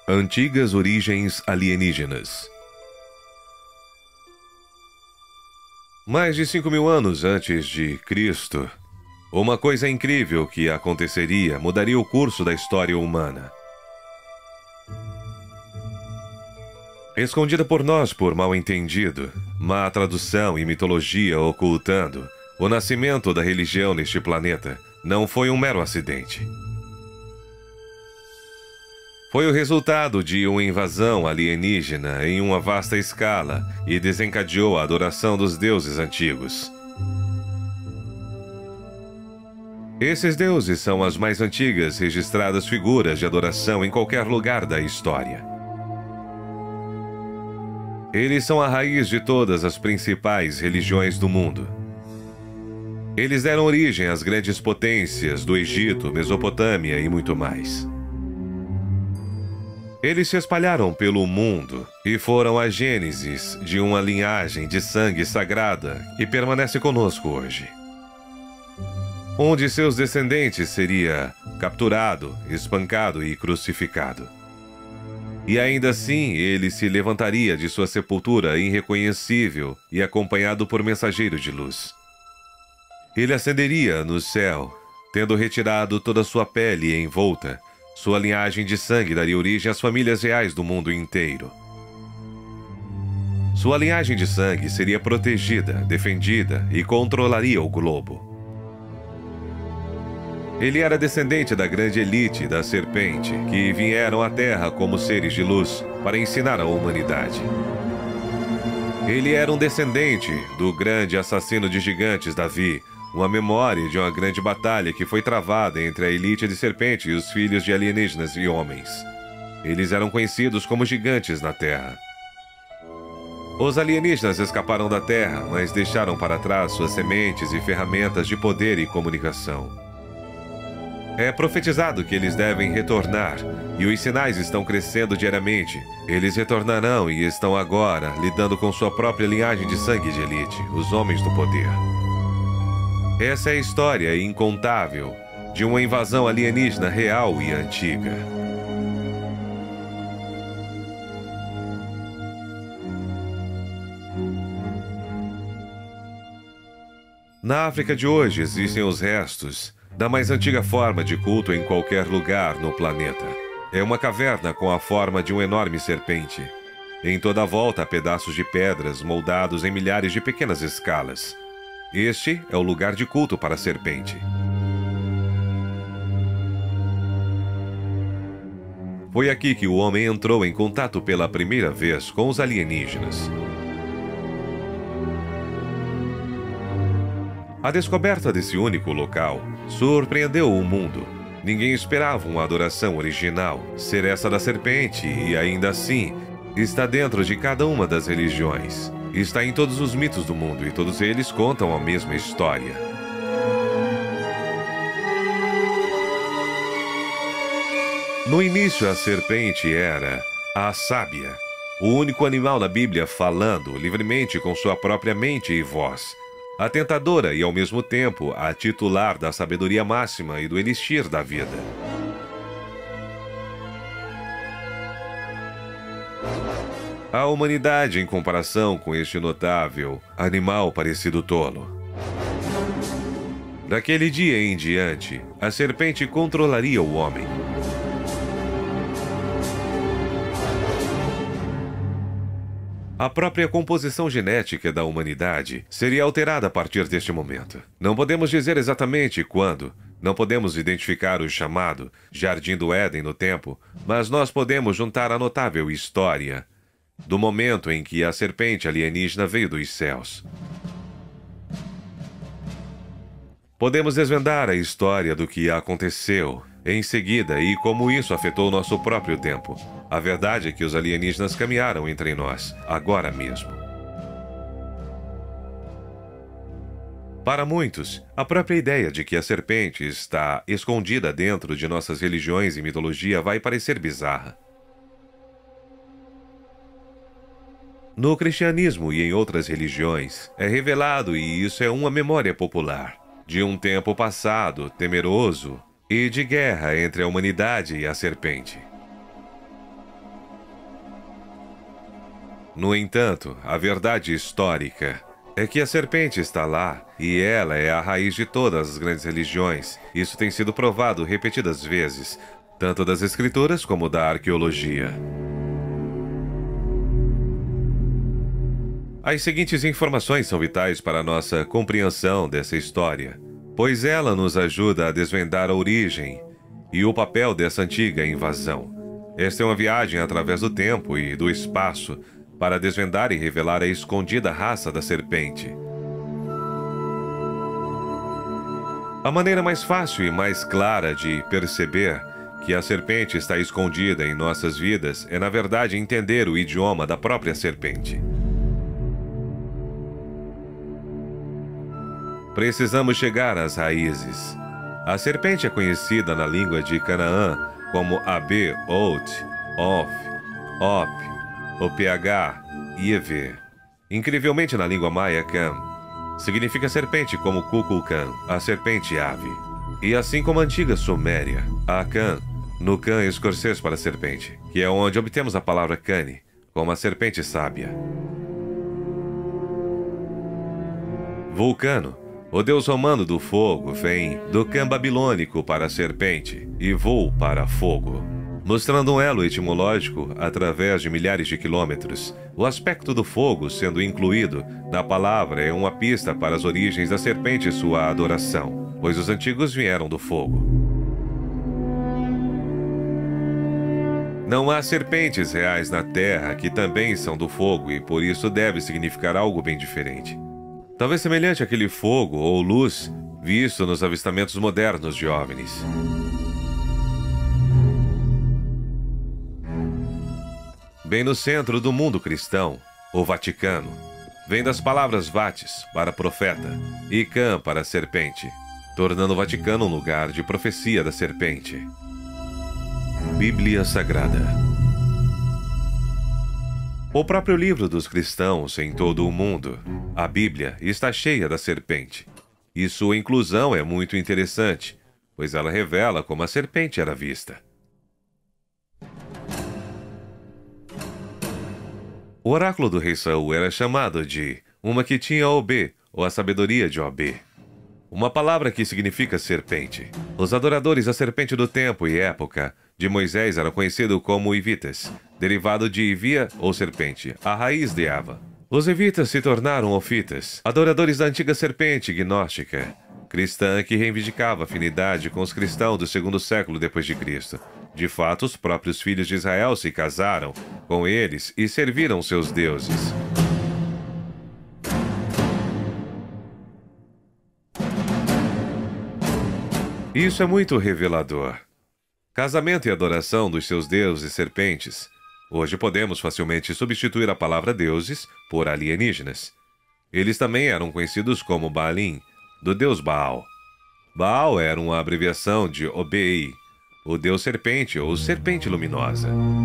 Antigas origens alienígenas. Mais de 5.000 anos antes de Cristo, uma coisa incrível que aconteceria mudaria o curso da história humana. Escondida por nós por mal-entendido, má tradução e mitologia ocultando, o nascimento da religião neste planeta não foi um mero acidente. Foi o resultado de uma invasão alienígena em uma vasta escala e desencadeou a adoração dos deuses antigos. Esses deuses são as mais antigas registradas figuras de adoração em qualquer lugar da história. Eles são a raiz de todas as principais religiões do mundo. Eles deram origem às grandes potências do Egito, Mesopotâmia e muito mais. Eles se espalharam pelo mundo e foram a gênesis de uma linhagem de sangue sagrada que permanece conosco hoje. Um de seus descendentes seria capturado, espancado e crucificado. E ainda assim ele se levantaria de sua sepultura irreconhecível e acompanhado por mensageiros de luz. Ele ascenderia no céu, tendo retirado toda sua pele envolta. Sua linhagem de sangue daria origem às famílias reais do mundo inteiro. Sua linhagem de sangue seria protegida, defendida e controlaria o globo. Ele era descendente da grande elite da serpente, que vieram à Terra como seres de luz para ensinar a humanidade. Ele era um descendente do grande assassino de gigantes Davi, uma memória de uma grande batalha que foi travada entre a elite de serpente e os filhos de alienígenas e homens. Eles eram conhecidos como gigantes na Terra. Os alienígenas escaparam da Terra, mas deixaram para trás suas sementes e ferramentas de poder e comunicação. É profetizado que eles devem retornar, e os sinais estão crescendo diariamente. Eles retornarão e estão agora lidando com sua própria linhagem de sangue de elite, os homens do poder. Essa é a história incontável de uma invasão alienígena real e antiga. Na África de hoje existem os restos da mais antiga forma de culto em qualquer lugar no planeta. É uma caverna com a forma de uma enorme serpente. Em toda a volta há pedaços de pedras moldados em milhares de pequenas escalas. Este é o lugar de culto para a serpente. Foi aqui que o homem entrou em contato pela primeira vez com os alienígenas. A descoberta desse único local surpreendeu o mundo. Ninguém esperava uma adoração original ser essa da serpente e, ainda assim, está dentro de cada uma das religiões. Está em todos os mitos do mundo e todos eles contam a mesma história. No início, a serpente era a sábia, o único animal na Bíblia falando livremente com sua própria mente e voz. A tentadora e, ao mesmo tempo, a titular da sabedoria máxima e do elixir da vida. A humanidade, em comparação com este notável animal parecido tolo. Daquele dia em diante, a serpente controlaria o homem. A própria composição genética da humanidade seria alterada a partir deste momento. Não podemos dizer exatamente quando, não podemos identificar o chamado Jardim do Éden no tempo, mas nós podemos juntar a notável história do momento em que a serpente alienígena veio dos céus. Podemos desvendar a história do que aconteceu em seguida e como isso afetou nosso próprio tempo. A verdade é que os alienígenas caminharam entre nós, agora mesmo. Para muitos, a própria ideia de que a serpente está escondida dentro de nossas religiões e mitologia vai parecer bizarra. No cristianismo e em outras religiões, é revelado, e isso é uma memória popular, de um tempo passado temeroso e de guerra entre a humanidade e a serpente. No entanto, a verdade histórica é que a serpente está lá e ela é a raiz de todas as grandes religiões. Isso tem sido provado repetidas vezes, tanto das escrituras como da arqueologia. As seguintes informações são vitais para a nossa compreensão dessa história, pois ela nos ajuda a desvendar a origem e o papel dessa antiga invasão. Esta é uma viagem através do tempo e do espaço para desvendar e revelar a escondida raça da serpente. A maneira mais fácil e mais clara de perceber que a serpente está escondida em nossas vidas é, na verdade, entender o idioma da própria serpente. Precisamos chegar às raízes. A serpente é conhecida na língua de Canaã como Abe, Ot, Of, Op, OPH e EV. Incrivelmente, na língua maia, Cam significa serpente, como Kukulkan, a serpente ave. E assim como a antiga Suméria, a Can, no Can escocês para serpente, que é onde obtemos a palavra Cani, como a serpente sábia. Vulcano, o deus romano do fogo, vem do Can babilônico para serpente e Vul para fogo, mostrando um elo etimológico através de milhares de quilômetros. O aspecto do fogo sendo incluído na palavra é uma pista para as origens da serpente e sua adoração, pois os antigos vieram do fogo. Não há serpentes reais na Terra que também são do fogo e por isso deve significar algo bem diferente. Talvez semelhante àquele fogo ou luz visto nos avistamentos modernos de OVNIs. Bem no centro do mundo cristão, o Vaticano, vem das palavras vates para profeta e can para serpente, tornando o Vaticano um lugar de profecia da serpente. Bíblia Sagrada. O próprio livro dos cristãos em todo o mundo, a Bíblia, está cheia da serpente. E sua inclusão é muito interessante, pois ela revela como a serpente era vista. O oráculo do rei Saul era chamado de uma que tinha Ob, ou a sabedoria de Ob, uma palavra que significa serpente. Os adoradores da serpente do tempo e época de Moisés eram conhecidos como Ivitas, derivado de Ivia ou serpente, a raiz de Ava. Os Ivitas se tornaram Ofitas, adoradores da antiga serpente gnóstica, cristã que reivindicava afinidade com os cristãos do segundo século depois de Cristo. De fato, os próprios filhos de Israel se casaram com eles e serviram seus deuses. Isso é muito revelador. Casamento e adoração dos seus deuses serpentes. Hoje podemos facilmente substituir a palavra deuses por alienígenas. Eles também eram conhecidos como Baalim, do deus Baal. Baal era uma abreviação de Obei, o deus serpente ou serpente luminosa.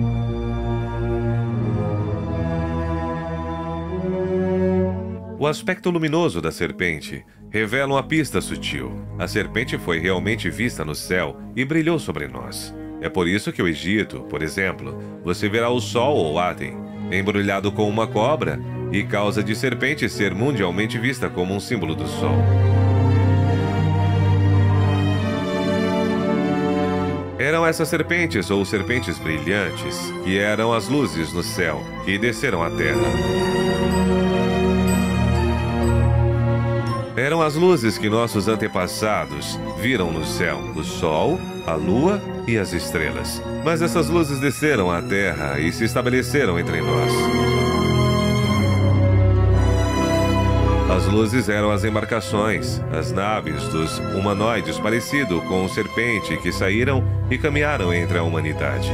O aspecto luminoso da serpente revela uma pista sutil. A serpente foi realmente vista no céu e brilhou sobre nós. É por isso que o Egito, por exemplo, você verá o sol ou Aten embrulhado com uma cobra e causa de serpente ser mundialmente vista como um símbolo do sol. Eram essas serpentes ou serpentes brilhantes que eram as luzes no céu que desceram à terra. Eram as luzes que nossos antepassados viram no céu, o sol, a lua e as estrelas. Mas essas luzes desceram à terra e se estabeleceram entre nós. As luzes eram as embarcações, as naves dos humanoides parecido com o serpente que saíram e caminharam entre a humanidade.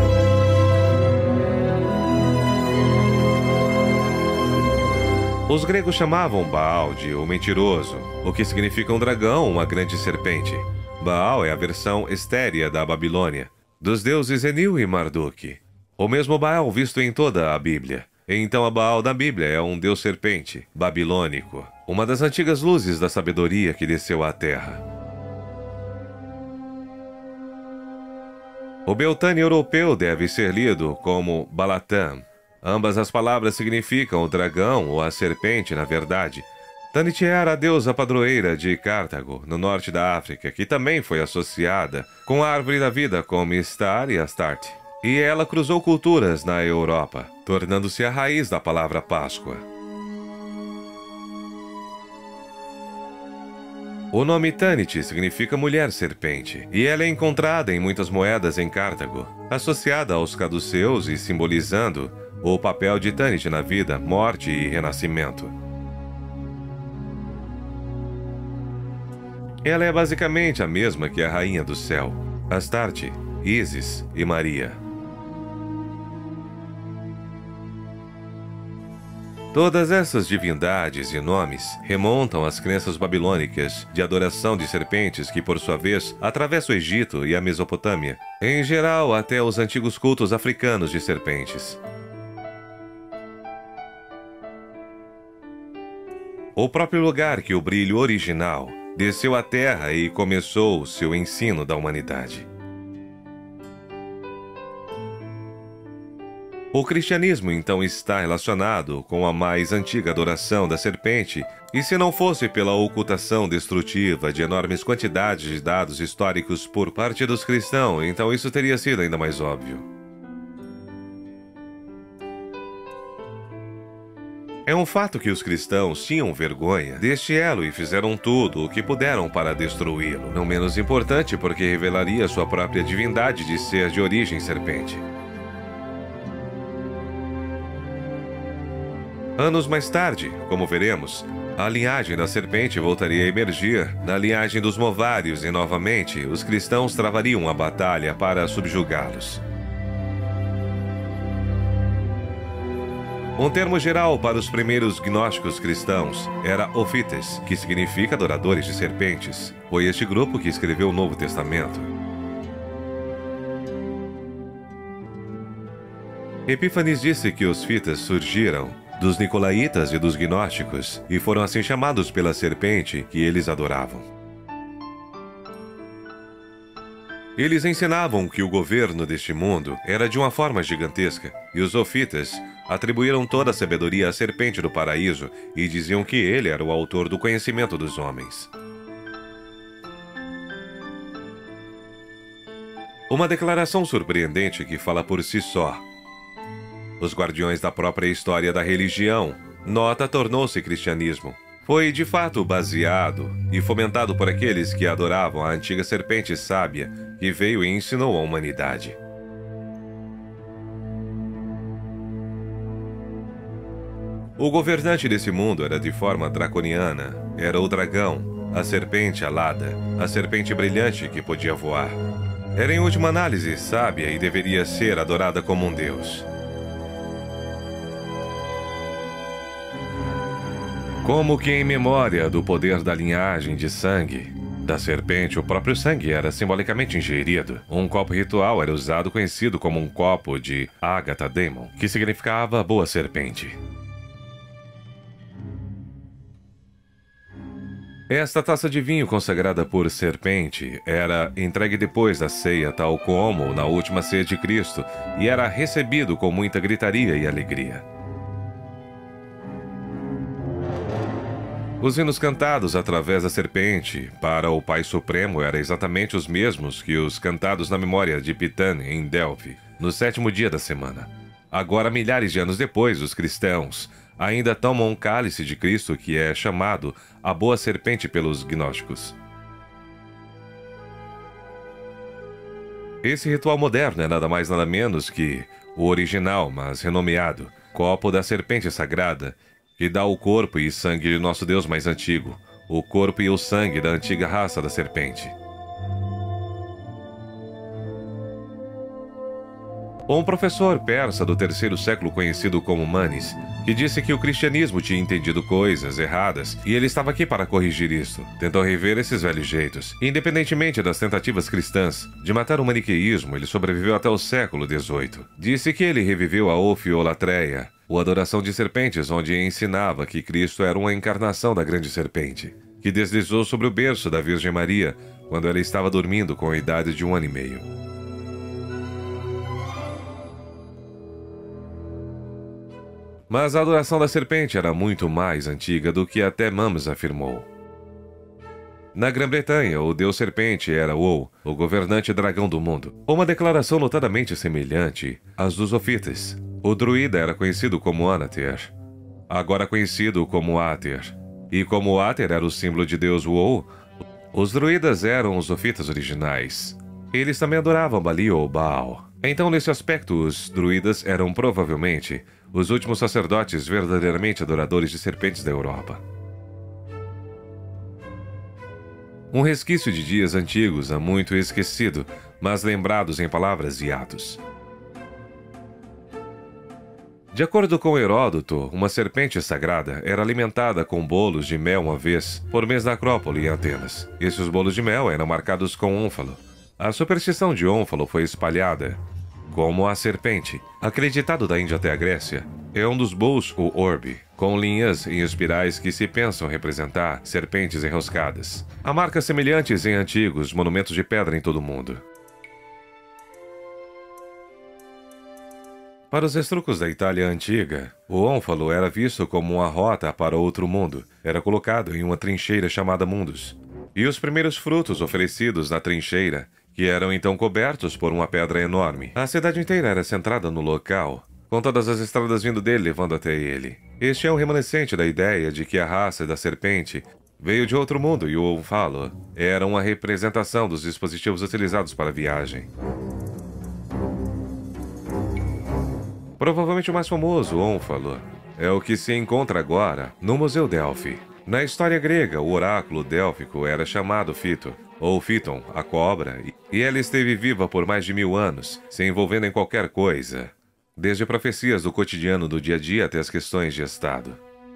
Os gregos chamavam Baal de o mentiroso, o que significa um dragão, uma grande serpente. Baal é a versão estérea da Babilônia, dos deuses Enil e Marduk. O mesmo Baal visto em toda a Bíblia. Então a Baal da Bíblia é um deus serpente, babilônico, uma das antigas luzes da sabedoria que desceu à terra. O Beltane europeu deve ser lido como Balatam, Ambas as palavras significam o dragão ou a serpente, na verdade. Tanit era a deusa padroeira de Cartago, no norte da África, que também foi associada com a árvore da vida como Istar e Astarte. E ela cruzou culturas na Europa, tornando-se a raiz da palavra Páscoa. O nome Tanit significa mulher serpente, e ela é encontrada em muitas moedas em Cartago, associada aos caduceus e simbolizando o papel de Tanit na vida, morte e renascimento. Ela é basicamente a mesma que a Rainha do Céu, Astarte, Ísis e Maria. Todas essas divindades e nomes remontam às crenças babilônicas de adoração de serpentes que, por sua vez, atravessam o Egito e a Mesopotâmia, em geral até os antigos cultos africanos de serpentes. O próprio lugar que o brilho original desceu à Terra e começou seu ensino da humanidade. O cristianismo, então, está relacionado com a mais antiga adoração da serpente, e se não fosse pela ocultação destrutiva de enormes quantidades de dados históricos por parte dos cristãos, então isso teria sido ainda mais óbvio. É um fato que os cristãos tinham vergonha deste elo e fizeram tudo o que puderam para destruí-lo. Não menos importante porque revelaria sua própria divindade de ser de origem serpente. Anos mais tarde, como veremos, a linhagem da serpente voltaria a emergir na linhagem dos Movários e, novamente, os cristãos travariam a batalha para subjugá-los. Um termo geral para os primeiros gnósticos cristãos era Ofites, que significa adoradores de serpentes. Foi este grupo que escreveu o Novo Testamento. Epífanes disse que os fitas surgiram dos nicolaítas e dos gnósticos e foram assim chamados pela serpente que eles adoravam. Eles ensinavam que o governo deste mundo era de uma forma gigantesca, e os ofitas atribuíram toda a sabedoria à serpente do paraíso e diziam que ele era o autor do conhecimento dos homens. Uma declaração surpreendente que fala por si só. Os guardiões da própria história da religião, nota tornou-se cristianismo. Foi de fato baseado e fomentado por aqueles que adoravam a antiga serpente sábia que veio e ensinou a humanidade. O governante desse mundo era de forma draconiana. Era o dragão, a serpente alada, a serpente brilhante que podia voar. Era em última análise sábia e deveria ser adorada como um deus. Como que em memória do poder da linhagem de sangue da serpente, o próprio sangue era simbolicamente ingerido. Um copo ritual era usado conhecido como um copo de Agatha Daemon, que significava boa serpente. Esta taça de vinho consagrada por serpente era entregue depois da ceia, tal como na última ceia de Cristo, e era recebido com muita gritaria e alegria. Os hinos cantados através da serpente para o Pai Supremo eram exatamente os mesmos que os cantados na memória de Pitã em Delphi, no 7º dia da semana. Agora, milhares de anos depois, os cristãos ainda tomam um cálice de Cristo que é chamado a Boa Serpente pelos gnósticos. Esse ritual moderno é nada mais nada menos que o original, mas renomeado, copo da serpente sagrada, que dá o corpo e sangue de nosso Deus mais antigo, o corpo e o sangue da antiga raça da serpente. Um professor persa do 3º século conhecido como Manes, que disse que o cristianismo tinha entendido coisas erradas e ele estava aqui para corrigir isso. Tentou rever esses velhos jeitos. Independentemente das tentativas cristãs de matar o maniqueísmo, ele sobreviveu até o século XVIII. Disse que ele reviveu a ofiolatreia, ou adoração de serpentes, onde ensinava que Cristo era uma encarnação da grande serpente, que deslizou sobre o berço da Virgem Maria quando ela estava dormindo com a idade de 1 ano e meio. Mas a adoração da serpente era muito mais antiga do que até Mams afirmou. Na Grã-Bretanha, o deus serpente era o governante dragão do mundo. Uma declaração notadamente semelhante às dos Ofites. O druida era conhecido como Anater, agora conhecido como Ater. E como Ater era o símbolo de deus Wo, os druidas eram os Ofitas originais. Eles também adoravam Bali ou Baal. Então, nesse aspecto, os druidas eram provavelmente os últimos sacerdotes verdadeiramente adoradores de serpentes da Europa. Um resquício de dias antigos há muito esquecido, mas lembrados em palavras e atos. De acordo com Heródoto, uma serpente sagrada era alimentada com bolos de mel uma vez por mês na Acrópole em Atenas. Esses bolos de mel eram marcados com ônfalo. A superstição de ônfalo foi espalhada como a serpente, acreditado da Índia até a Grécia. É um dos bolos, o orbe, com linhas em espirais que se pensam representar serpentes enroscadas. Há marcas semelhantes em antigos monumentos de pedra em todo o mundo. Para os etruscos da Itália antiga, o ônfalo era visto como uma rota para outro mundo. Era colocado em uma trincheira chamada mundus. E os primeiros frutos oferecidos na trincheira, que eram então cobertos por uma pedra enorme. A cidade inteira era centrada no local, com todas as estradas vindo dele levando até ele. Este é um remanescente da ideia de que a raça da serpente veio de outro mundo e o ônfalo era uma representação dos dispositivos utilizados para a viagem. Provavelmente o mais famoso ônfalo é o que se encontra agora no Museu Delphi. Na história grega, o oráculo délfico era chamado Fito, ou Fiton, a cobra, e ela esteve viva por mais de 1000 anos, se envolvendo em qualquer coisa, desde profecias do cotidiano do dia a dia até as questões de Estado.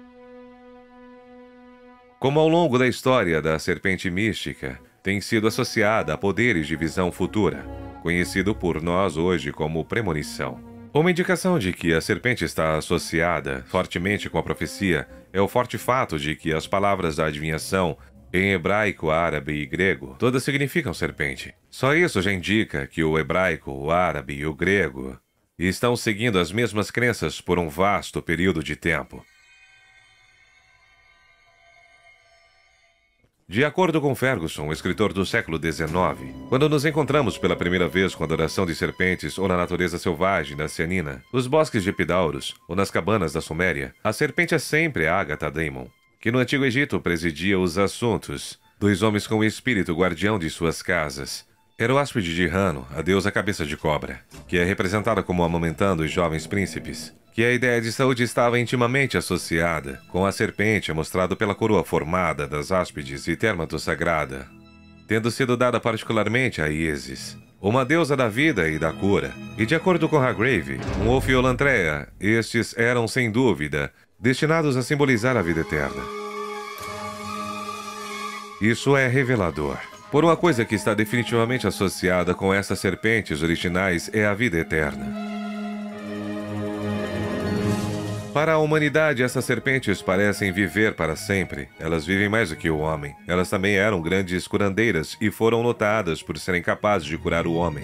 Como ao longo da história da serpente mística tem sido associada a poderes de visão futura, conhecido por nós hoje como premonição. Uma indicação de que a serpente está associada fortemente com a profecia é o forte fato de que as palavras da adivinhação, em hebraico, árabe e grego, todas significam serpente. Só isso já indica que o hebraico, o árabe e o grego estão seguindo as mesmas crenças por um vasto período de tempo. De acordo com Ferguson, escritor do século XIX, quando nos encontramos pela primeira vez com a adoração de serpentes ou na natureza selvagem da Cianina, os bosques de Epidauros ou nas cabanas da Suméria, a serpente é sempre a Agatha Daimon, que no Antigo Egito presidia os assuntos dos homens com o espírito guardião de suas casas. Era o áspide de Rano, a deusa cabeça de cobra, que é representada como amamentando os jovens príncipes, que a ideia de saúde estava intimamente associada com a serpente, mostrado pela coroa formada das áspides e térmato sagrada, tendo sido dada particularmente a Ísis, uma deusa da vida e da cura. E de acordo com Hargrave, um Ophiolantrea, estes eram, sem dúvida, destinados a simbolizar a vida eterna. Isso é revelador. Por uma coisa que está definitivamente associada com essas serpentes originais é a vida eterna. Para a humanidade, essas serpentes parecem viver para sempre. Elas vivem mais do que o homem. Elas também eram grandes curandeiras e foram notadas por serem capazes de curar o homem.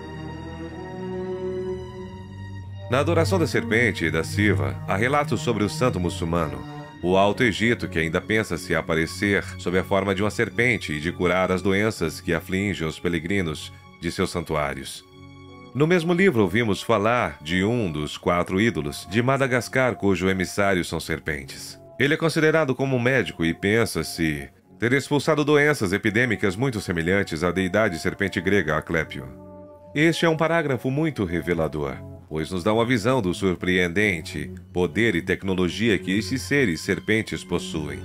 Na adoração da serpente e da Siva, há relatos sobre o santo muçulmano, o Alto Egito, que ainda pensa se aparecer sob a forma de uma serpente e de curar as doenças que afligem os peregrinos de seus santuários. No mesmo livro, ouvimos falar de um dos 4 ídolos de Madagascar, cujo emissário são serpentes. Ele é considerado como um médico e pensa-se ter expulsado doenças epidêmicas muito semelhantes à deidade serpente grega Asclépio. Este é um parágrafo muito revelador, pois nos dá uma visão do surpreendente poder e tecnologia que esses seres serpentes possuem.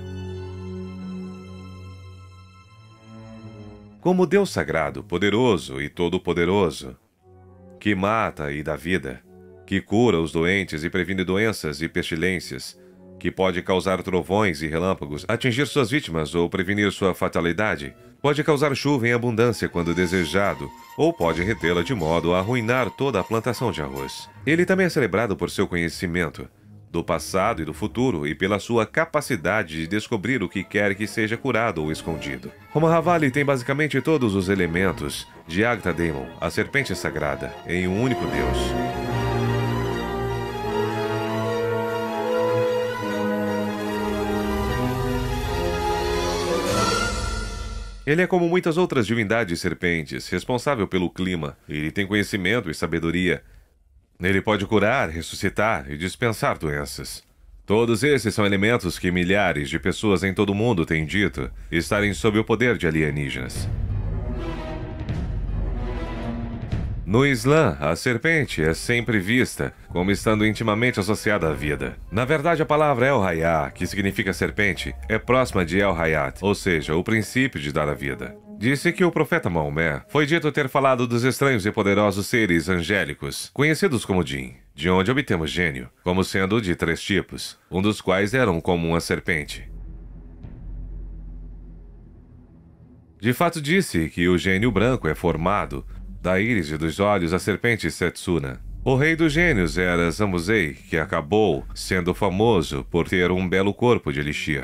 Como Deus sagrado, poderoso e todo-poderoso, que mata e dá vida, que cura os doentes e previne doenças e pestilências, que pode causar trovões e relâmpagos, atingir suas vítimas ou prevenir sua fatalidade, pode causar chuva em abundância quando desejado, ou pode retê-la de modo a arruinar toda a plantação de arroz. Ele também é celebrado por seu conhecimento do passado e do futuro e pela sua capacidade de descobrir o que quer que seja curado ou escondido. Romahavali tem basicamente todos os elementos de Agatha Daimon, a serpente sagrada, em um único Deus. Ele é como muitas outras divindades serpentes, responsável pelo clima. Ele tem conhecimento e sabedoria. Ele pode curar, ressuscitar e dispensar doenças. Todos esses são elementos que milhares de pessoas em todo o mundo têm dito estarem sob o poder de alienígenas. No Islã, a serpente é sempre vista como estando intimamente associada à vida. Na verdade, a palavra El-Hayat, que significa serpente, é próxima de El-Hayat, ou seja, o princípio de dar a vida. Disse que o profeta Maomé foi dito ter falado dos estranhos e poderosos seres angélicos, conhecidos como Jinn, de onde obtemos gênio, como sendo de 3 tipos, um dos quais eram como uma serpente. De fato, disse que o gênio branco é formado da íris dos olhos da serpente Setsuna. O rei dos gênios era Zambuzei, que acabou sendo famoso por ter um belo corpo de elixir.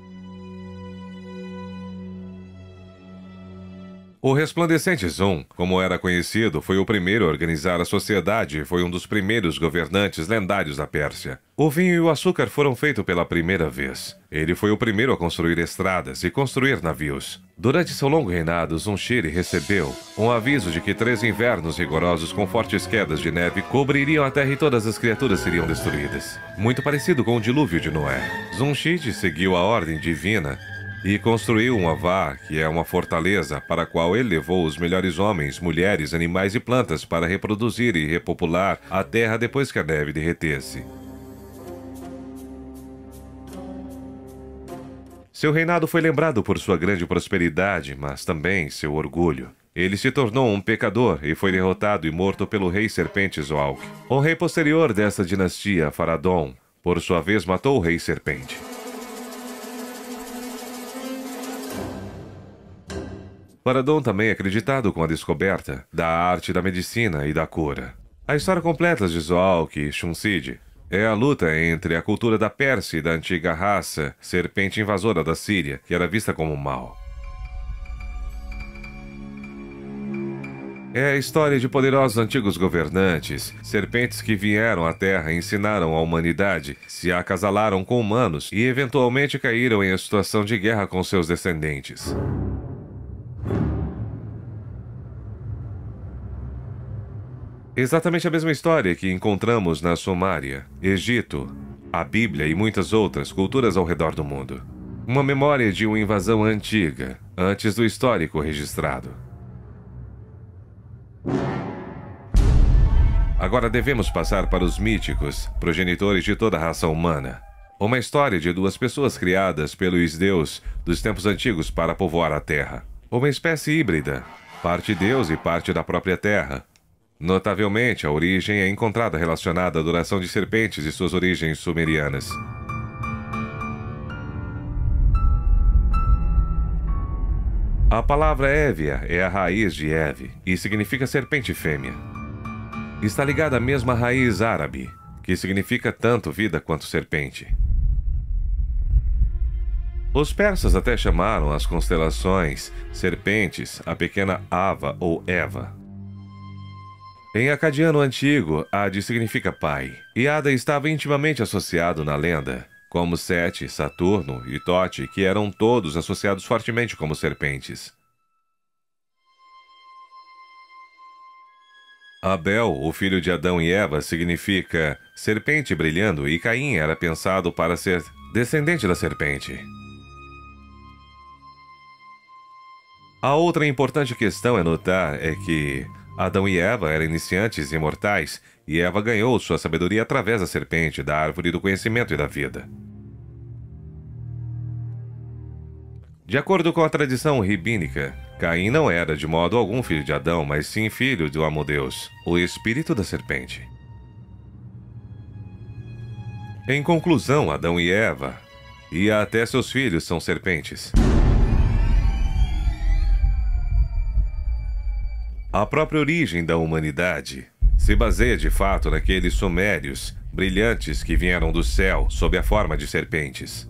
O resplandecente Zum, como era conhecido, foi o primeiro a organizar a sociedade e foi um dos primeiros governantes lendários da Pérsia. O vinho e o açúcar foram feitos pela primeira vez. Ele foi o primeiro a construir estradas e construir navios. Durante seu longo reinado, Zunshiri recebeu um aviso de que 3 invernos rigorosos com fortes quedas de neve cobririam a terra e todas as criaturas seriam destruídas. Muito parecido com o dilúvio de Noé. Zunshiri seguiu a ordem divina e construiu um avá, que é uma fortaleza, para a qual ele levou os melhores homens, mulheres, animais e plantas para reproduzir e repopular a terra depois que a neve derretesse. Seu reinado foi lembrado por sua grande prosperidade, mas também seu orgulho. Ele se tornou um pecador e foi derrotado e morto pelo rei serpente Zoalk. O rei posterior dessa dinastia, Faradon, por sua vez matou o rei serpente. Faradon também é acreditado com a descoberta da arte da medicina e da cura. A história completa de Zoalk e Shunsid é a luta entre a cultura da Pérsia e da antiga raça serpente invasora da Síria, que era vista como mal. É a história de poderosos antigos governantes, serpentes que vieram à Terra e ensinaram à humanidade, se acasalaram com humanos e eventualmente caíram em uma situação de guerra com seus descendentes. Exatamente a mesma história que encontramos na Sumária, Egito, a Bíblia e muitas outras culturas ao redor do mundo. Uma memória de uma invasão antiga, antes do histórico registrado. Agora devemos passar para os míticos, progenitores de toda a raça humana. Uma história de 2 pessoas criadas pelo Deus dos tempos antigos para povoar a Terra. Uma espécie híbrida, parte Deus e parte da própria Terra. Notavelmente, a origem é encontrada relacionada à adoração de serpentes e suas origens sumerianas. A palavra Évia é a raiz de Ev e significa serpente fêmea. Está ligada à mesma raiz árabe, que significa tanto vida quanto serpente. Os persas até chamaram as constelações serpentes a pequena Ava ou Eva. Em acadiano antigo, Adi significa pai, e Ada estava intimamente associado na lenda, como Sete, Saturno e Tote, que eram todos associados fortemente como serpentes. Abel, o filho de Adão e Eva, significa serpente brilhando, e Caim era pensado para ser descendente da serpente. A outra importante questão a notar é que Adão e Eva eram iniciantes imortais, e Eva ganhou sua sabedoria através da serpente, da árvore do conhecimento e da vida. De acordo com a tradição rabínica, Caim não era de modo algum filho de Adão, mas sim filho do Amo-Deus, o espírito da serpente. Em conclusão, Adão e Eva, e até seus filhos, são serpentes. A própria origem da humanidade se baseia de fato naqueles sumérios brilhantes que vieram do céu sob a forma de serpentes.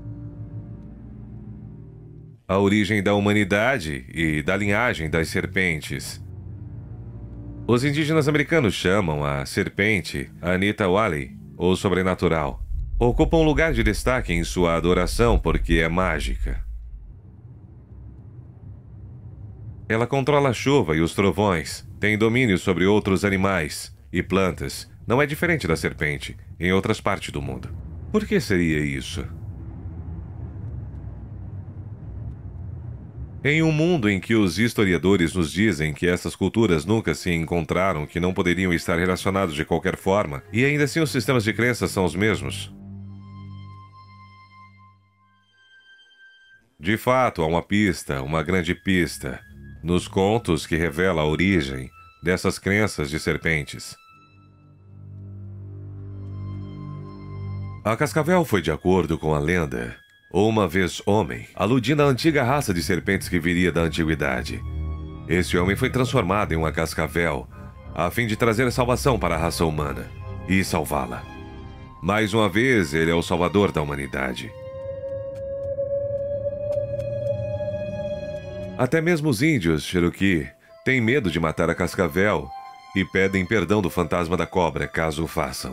A origem da humanidade e da linhagem das serpentes. Os indígenas americanos chamam a serpente Anita Wally, ou sobrenatural. Ocupa um lugar de destaque em sua adoração porque é mágica. Ela controla a chuva e os trovões, tem domínio sobre outros animais e plantas. Não é diferente da serpente em outras partes do mundo. Por que seria isso? Em um mundo em que os historiadores nos dizem que essas culturas nunca se encontraram, que não poderiam estar relacionados de qualquer forma, e ainda assim os sistemas de crenças são os mesmos. De fato, há uma pista, uma grande pista, nos contos que revela a origem dessas crenças de serpentes. A cascavel foi de acordo com a lenda, uma vez homem, aludindo à antiga raça de serpentes que viria da antiguidade. Esse homem foi transformado em uma cascavel, a fim de trazer salvação para a raça humana e salvá-la. Mais uma vez, ele é o salvador da humanidade. Até mesmo os índios Cherokee têm medo de matar a cascavel e pedem perdão do fantasma da cobra caso o façam.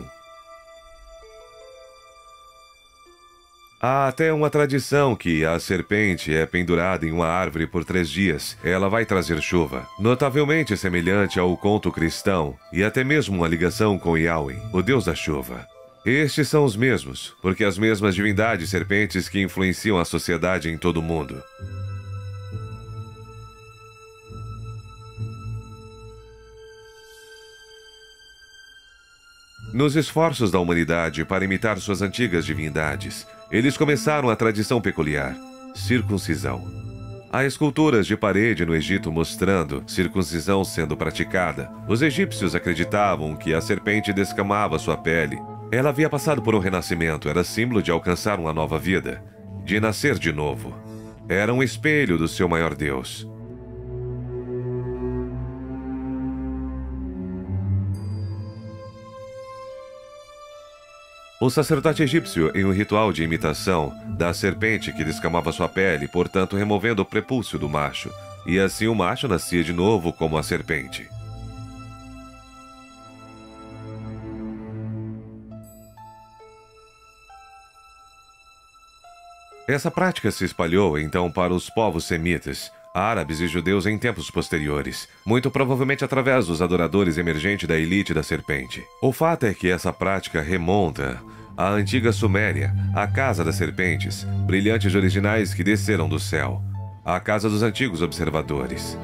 Há até uma tradição que a serpente é pendurada em uma árvore por 3 dias. Ela vai trazer chuva, notavelmente semelhante ao conto cristão, e até mesmo uma ligação com Yahweh, o deus da chuva. Estes são os mesmos, porque as mesmas divindades serpentes que influenciam a sociedade em todo o mundo. Nos esforços da humanidade para imitar suas antigas divindades, eles começaram a tradição peculiar, circuncisão. Há esculturas de parede no Egito mostrando circuncisão sendo praticada. Os egípcios acreditavam que a serpente descamava sua pele. Ela havia passado por um renascimento, era símbolo de alcançar uma nova vida, de nascer de novo. Era um espelho do seu maior Deus. O sacerdote egípcio, em um ritual de imitação da serpente que descamava sua pele, portanto removendo o prepúcio do macho, e assim o macho nascia de novo como a serpente. Essa prática se espalhou então para os povos semitas, árabes e judeus em tempos posteriores, muito provavelmente através dos adoradores emergentes da elite da serpente. O fato é que essa prática remonta à antiga Suméria, a casa das serpentes, brilhantes originais que desceram do céu, a casa dos antigos observadores.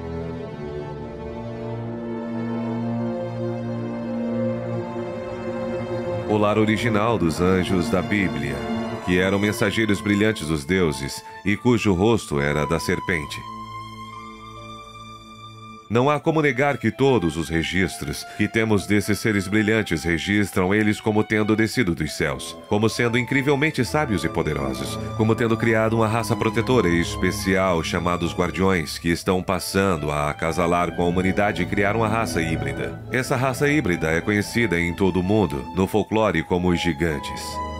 O lar original dos anjos da Bíblia, que eram mensageiros brilhantes dos deuses e cujo rosto era da serpente. Não há como negar que todos os registros que temos desses seres brilhantes registram eles como tendo descido dos céus, como sendo incrivelmente sábios e poderosos, como tendo criado uma raça protetora e especial chamados Guardiões, que estão passando a acasalar com a humanidade e criar uma raça híbrida. Essa raça híbrida é conhecida em todo o mundo, no folclore, como os Gigantes.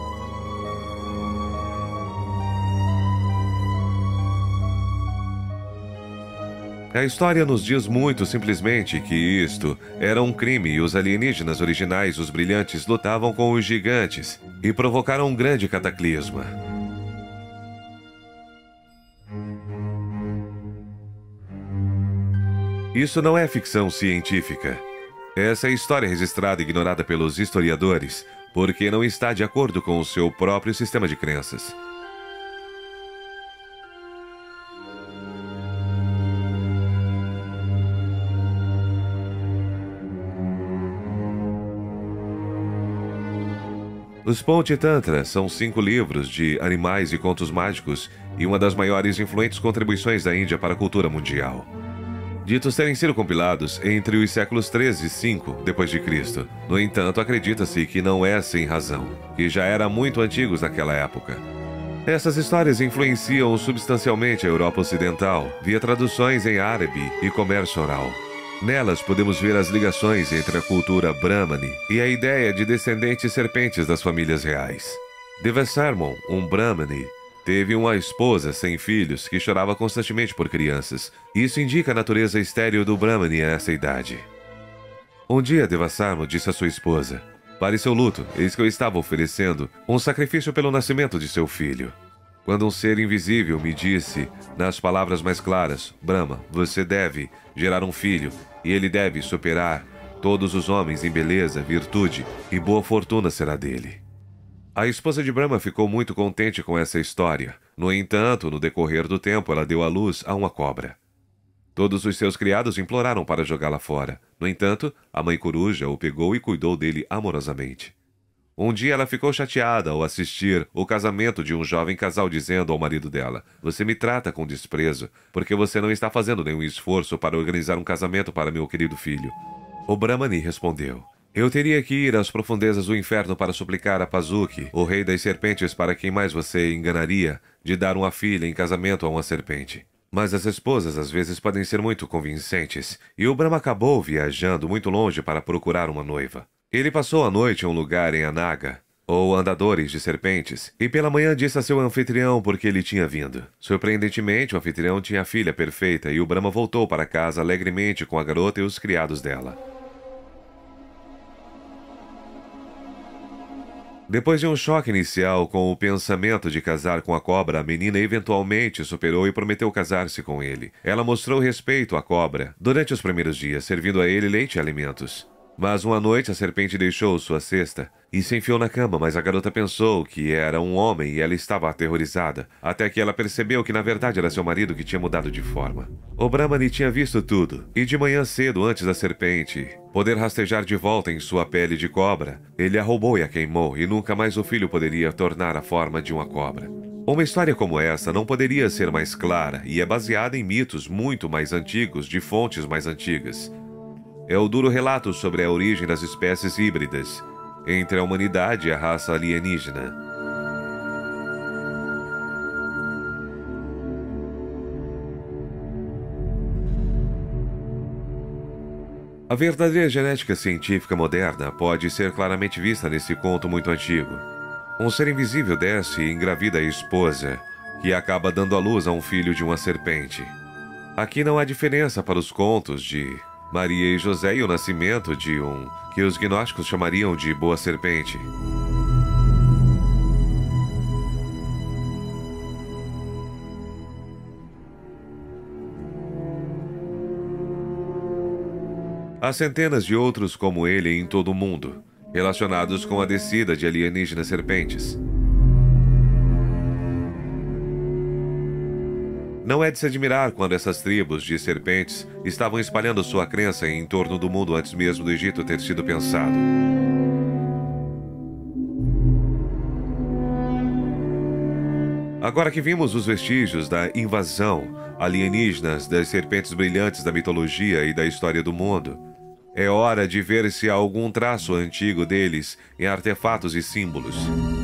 A história nos diz muito simplesmente que isto era um crime e os alienígenas originais, os brilhantes, lutavam com os gigantes e provocaram um grande cataclisma. Isso não é ficção científica. Essa é a história registrada e ignorada pelos historiadores, porque não está de acordo com o seu próprio sistema de crenças. Os Ponte Tantra são 5 livros de animais e contos mágicos e uma das maiores e influentes contribuições da Índia para a cultura mundial. Ditos terem sido compilados entre os séculos 13 e 5 d.C. No entanto, acredita-se que não é sem razão, que já eram muito antigos naquela época. Essas histórias influenciam substancialmente a Europa Ocidental via traduções em árabe e comércio oral. Nelas podemos ver as ligações entre a cultura Brahmani e a ideia de descendentes serpentes das famílias reais. Devasarmon, um Brahmani, teve uma esposa sem filhos que chorava constantemente por crianças. Isso indica a natureza estéril do Brahmani a essa idade. Um dia, Devasarmon disse à sua esposa: "Pare seu luto, eis que eu estava oferecendo um sacrifício pelo nascimento de seu filho." Quando um ser invisível me disse, nas palavras mais claras, Brahma, você deve gerar um filho, e ele deve superar todos os homens em beleza, virtude e boa fortuna será dele. A esposa de Brahma ficou muito contente com essa história. No entanto, no decorrer do tempo, ela deu à luz a uma cobra. Todos os seus criados imploraram para jogá-la fora. No entanto, a mãe coruja o pegou e cuidou dele amorosamente. Um dia ela ficou chateada ao assistir o casamento de um jovem casal dizendo ao marido dela, você me trata com desprezo, porque você não está fazendo nenhum esforço para organizar um casamento para meu querido filho. O Brahmani respondeu, eu teria que ir às profundezas do inferno para suplicar a Pazuki, o rei das serpentes, para quem mais você enganaria, de dar uma filha em casamento a uma serpente. Mas as esposas às vezes podem ser muito convincentes, e o Brahma acabou viajando muito longe para procurar uma noiva. Ele passou a noite em um lugar em Anaga, ou andadores de serpentes, e pela manhã disse a seu anfitrião por que ele tinha vindo. Surpreendentemente, o anfitrião tinha a filha perfeita, e o Brahma voltou para casa alegremente com a garota e os criados dela. Depois de um choque inicial com o pensamento de casar com a cobra, a menina eventualmente superou e prometeu casar-se com ele. Ela mostrou respeito à cobra durante os primeiros dias, servindo a ele leite e alimentos. Mas uma noite a serpente deixou sua cesta e se enfiou na cama, mas a garota pensou que era um homem e ela estava aterrorizada, até que ela percebeu que na verdade era seu marido que tinha mudado de forma. O Brahmani tinha visto tudo, e de manhã cedo, antes da serpente poder rastejar de volta em sua pele de cobra, ele a roubou e a queimou, e nunca mais o filho poderia tornar a forma de uma cobra. Uma história como essa não poderia ser mais clara e é baseada em mitos muito mais antigos, de fontes mais antigas. É o duro relato sobre a origem das espécies híbridas entre a humanidade e a raça alienígena. A verdadeira genética científica moderna pode ser claramente vista nesse conto muito antigo. Um ser invisível desce e engravida a esposa, que acaba dando à luz a um filho de uma serpente. Aqui não há diferença para os contos de Maria e José e o nascimento de um que os gnósticos chamariam de boa serpente. Há centenas de outros como ele em todo o mundo, relacionados com a descida de alienígenas serpentes. Não é de se admirar quando essas tribos de serpentes estavam espalhando sua crença em torno do mundo antes mesmo do Egito ter sido pensado. Agora que vimos os vestígios da invasão alienígenas das serpentes brilhantes da mitologia e da história do mundo, é hora de ver se há algum traço antigo deles em artefatos e símbolos.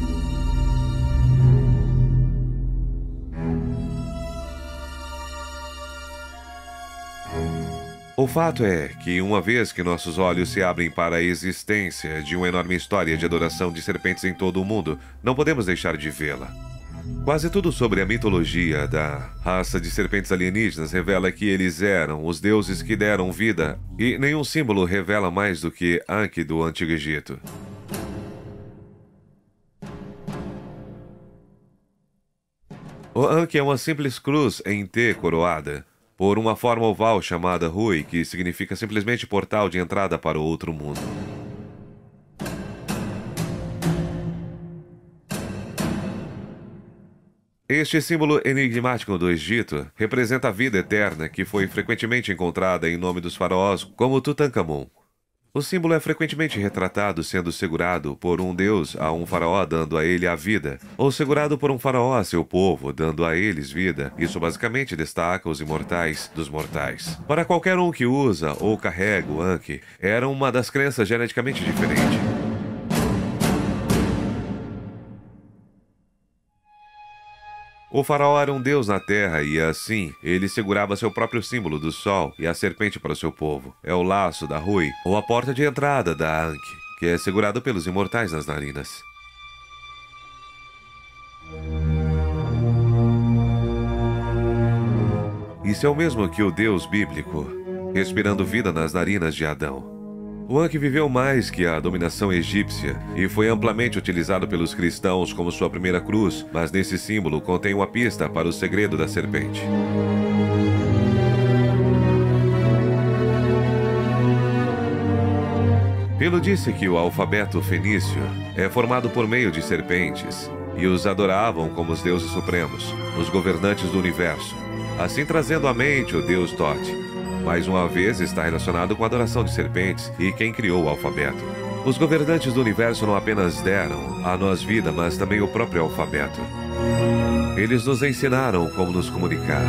O fato é que, uma vez que nossos olhos se abrem para a existência de uma enorme história de adoração de serpentes em todo o mundo, não podemos deixar de vê-la. Quase tudo sobre a mitologia da raça de serpentes alienígenas revela que eles eram os deuses que deram vida, e nenhum símbolo revela mais do que Anki do Antigo Egito. O Anki é uma simples cruz em T coroada por uma forma oval chamada Hui, que significa simplesmente portal de entrada para o outro mundo. Este símbolo enigmático do Egito representa a vida eterna que foi frequentemente encontrada em nome dos faraós, como Tutankhamun. O símbolo é frequentemente retratado sendo segurado por um deus a um faraó dando a ele a vida, ou segurado por um faraó a seu povo dando a eles vida. Isso basicamente destaca os imortais dos mortais. Para qualquer um que usa ou carrega o Anki, era uma das crenças geneticamente diferente. O faraó era um deus na terra e, assim, ele segurava seu próprio símbolo do sol e a serpente para o seu povo. É o laço da Hui, ou a porta de entrada da Anki, que é segurado pelos imortais nas narinas. Isso é o mesmo que o Deus bíblico, respirando vida nas narinas de Adão. O Ankh viveu mais que a dominação egípcia e foi amplamente utilizado pelos cristãos como sua primeira cruz, mas nesse símbolo contém uma pista para o segredo da serpente. Pilo disse que o alfabeto fenício é formado por meio de serpentes e os adoravam como os deuses supremos, os governantes do universo, assim trazendo à mente o deus Thoth. Mais uma vez está relacionado com a adoração de serpentes e quem criou o alfabeto. Os governantes do universo não apenas deram a nós vida, mas também o próprio alfabeto. Eles nos ensinaram como nos comunicar.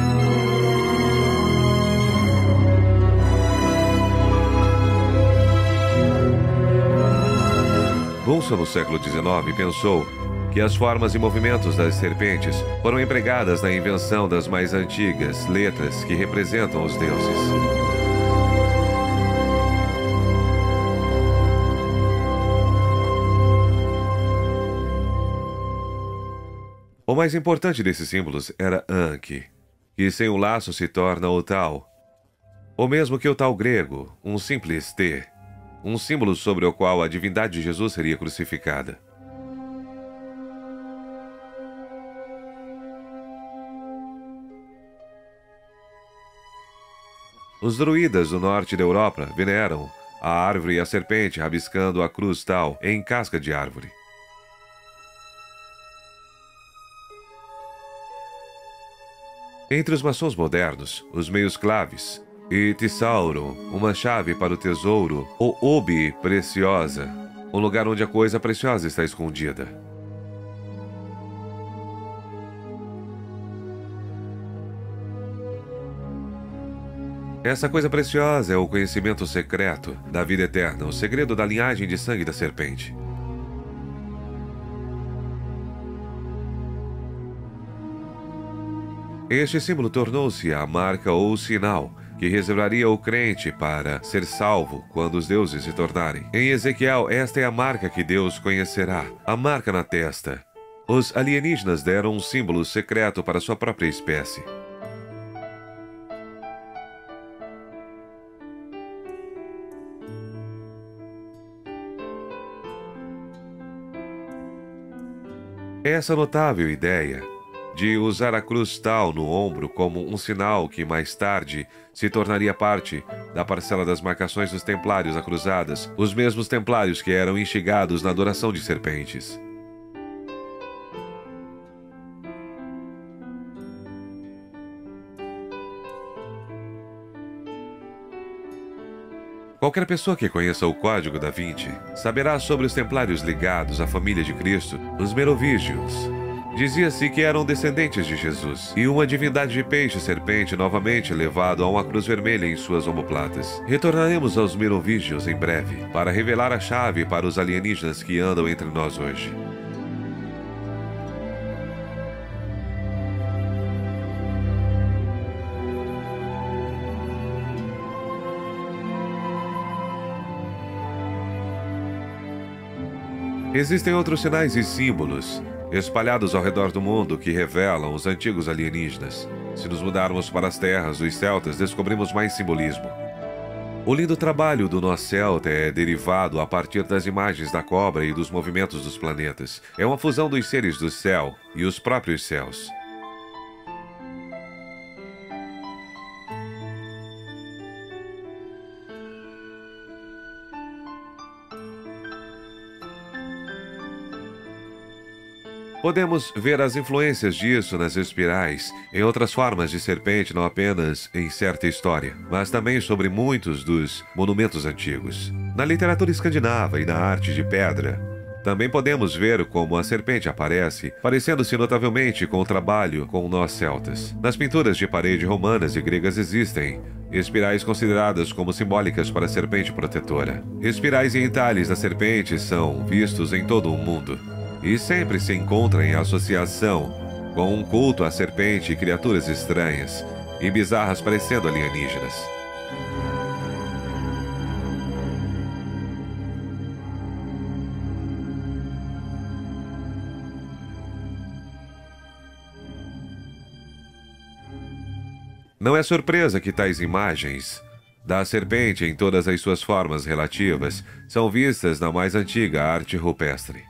Bunsen, no século XIX, pensou que as formas e movimentos das serpentes foram empregadas na invenção das mais antigas letras que representam os deuses. O mais importante desses símbolos era Ankh, que sem o laço se torna o Tau, o mesmo que o Tau grego, um simples T, um símbolo sobre o qual a divindade de Jesus seria crucificada. Os druidas do norte da Europa veneram a árvore e a serpente rabiscando a cruz Tau em casca de árvore. Entre os maçons modernos, os meios claves e Thesauro, uma chave para o tesouro, ou Obi preciosa, um lugar onde a coisa preciosa está escondida. Essa coisa preciosa é o conhecimento secreto da vida eterna, o segredo da linhagem de sangue da serpente. Este símbolo tornou-se a marca ou o sinal que reservaria o crente para ser salvo quando os deuses se tornarem. Em Ezequiel, esta é a marca que Deus conhecerá, a marca na testa. Os alienígenas deram um símbolo secreto para sua própria espécie. Essa notável ideia de usar a cruz Tau no ombro como um sinal que mais tarde se tornaria parte da parcela das marcações dos templários a cruzadas, os mesmos templários que eram instigados na adoração de serpentes. Qualquer pessoa que conheça o Código da Vinci saberá sobre os templários ligados à família de Cristo, os Merovígios. Dizia-se que eram descendentes de Jesus, e uma divindade de peixe-serpente novamente levado a uma cruz vermelha em suas omoplatas. Retornaremos aos Merovígios em breve, para revelar a chave para os alienígenas que andam entre nós hoje. Existem outros sinais e símbolos espalhados ao redor do mundo que revelam os antigos alienígenas. Se nos mudarmos para as terras dos celtas, descobrimos mais simbolismo. O lindo trabalho do nó celta é derivado a partir das imagens da cobra e dos movimentos dos planetas. É uma fusão dos seres do céu e os próprios céus. Podemos ver as influências disso nas espirais, em outras formas de serpente, não apenas em certa história, mas também sobre muitos dos monumentos antigos. Na literatura escandinava e na arte de pedra, também podemos ver como a serpente aparece, parecendo-se notavelmente com o trabalho com nós celtas. Nas pinturas de parede romanas e gregas existem espirais consideradas como simbólicas para a serpente protetora. Espirais e entalhes da serpente são vistos em todo o mundo e sempre se encontra em associação com um culto à serpente e criaturas estranhas e bizarras parecendo alienígenas. Não é surpresa que tais imagens da serpente em todas as suas formas relativas são vistas na mais antiga arte rupestre.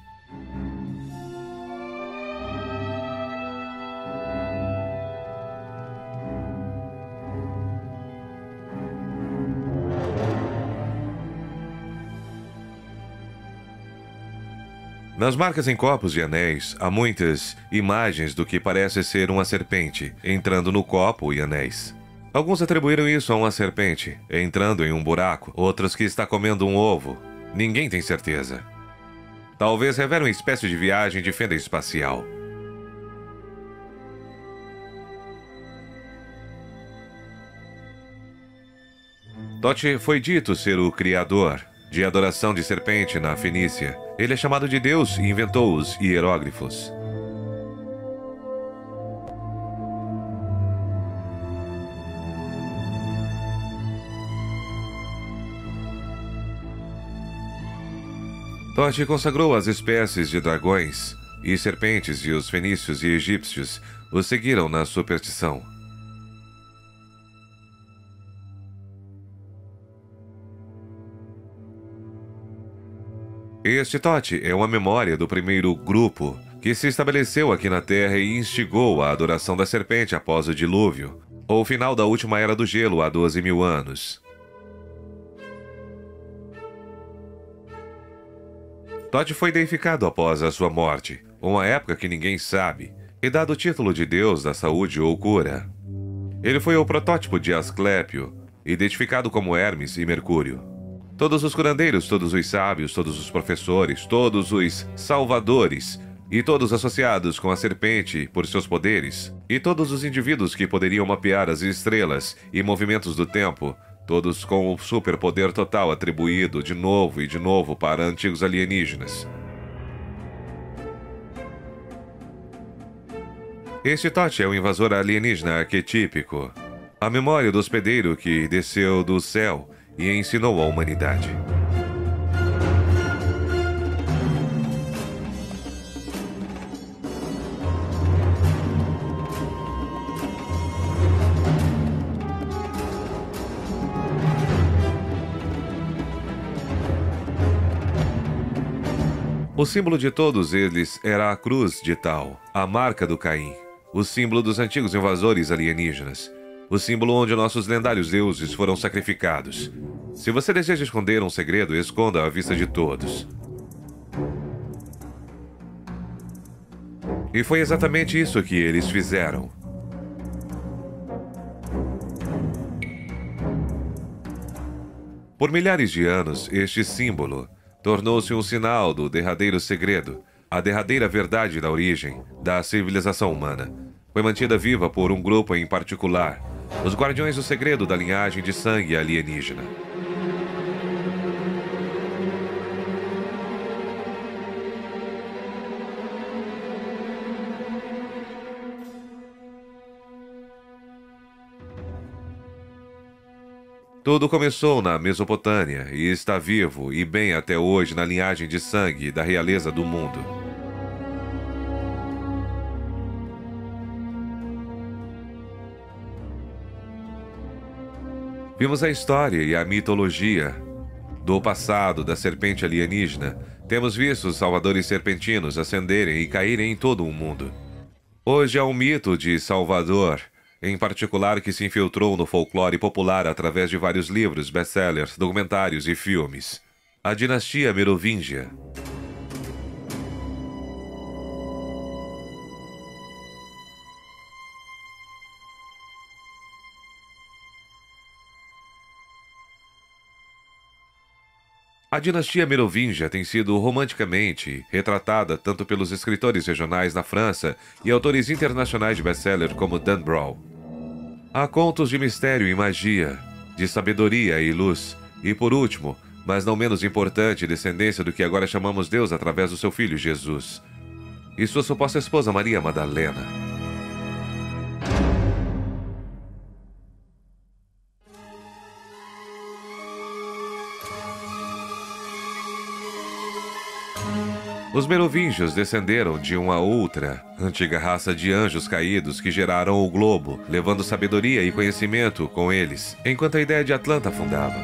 Nas marcas em copos e anéis, há muitas imagens do que parece ser uma serpente entrando no copo e anéis. Alguns atribuíram isso a uma serpente entrando em um buraco, outros que está comendo um ovo. Ninguém tem certeza. Talvez revele uma espécie de viagem de fenda espacial. Thoth foi dito ser o criador de adoração de serpente na Fenícia. Ele é chamado de Deus e inventou os hieróglifos. Thoth consagrou as espécies de dragões e serpentes, e os fenícios e egípcios o seguiram na superstição. Este Thoth é uma memória do primeiro grupo que se estabeleceu aqui na Terra e instigou a adoração da serpente após o dilúvio, ou o final da última era do gelo há 12.000 anos. Thoth foi deificado após a sua morte, uma época que ninguém sabe, e dado o título de Deus da saúde ou cura. Ele foi o protótipo de Asclépio, identificado como Hermes e Mercúrio. Todos os curandeiros, todos os sábios, todos os professores, todos os salvadores, e todos associados com a serpente por seus poderes, e todos os indivíduos que poderiam mapear as estrelas e movimentos do tempo, todos com o superpoder total atribuído de novo e de novo para antigos alienígenas. Este Thoth é o invasor alienígena arquetípico, a memória do hospedeiro que desceu do céu e ensinou à humanidade. O símbolo de todos eles era a cruz de Tal, a marca do Caim, o símbolo dos antigos invasores alienígenas, o símbolo onde nossos lendários deuses foram sacrificados. Se você deseja esconder um segredo, esconda à vista de todos. E foi exatamente isso que eles fizeram. Por milhares de anos, este símbolo tornou-se um sinal do derradeiro segredo, a derradeira verdade da origem da civilização humana. Foi mantida viva por um grupo em particular, os guardiões do segredo da linhagem de sangue alienígena. Tudo começou na Mesopotâmia e está vivo e bem até hoje na linhagem de sangue da realeza do mundo. Vimos a história e a mitologia do passado da serpente alienígena. Temos visto os salvadores serpentinos ascenderem e caírem em todo o mundo. Hoje há um mito de Salvador, em particular, que se infiltrou no folclore popular através de vários livros, best-sellers, documentários e filmes. A dinastia Merovingia. A dinastia Merovingia tem sido romanticamente retratada tanto pelos escritores regionais na França e autores internacionais de best-seller como Dan Brown. Há contos de mistério e magia, de sabedoria e luz, e por último, mas não menos importante, descendência do que agora chamamos Deus através do seu filho Jesus e sua suposta esposa Maria Madalena. Os merovingios descenderam de uma outra, antiga raça de anjos caídos que geraram o globo, levando sabedoria e conhecimento com eles, enquanto a ideia de Atlanta afundava.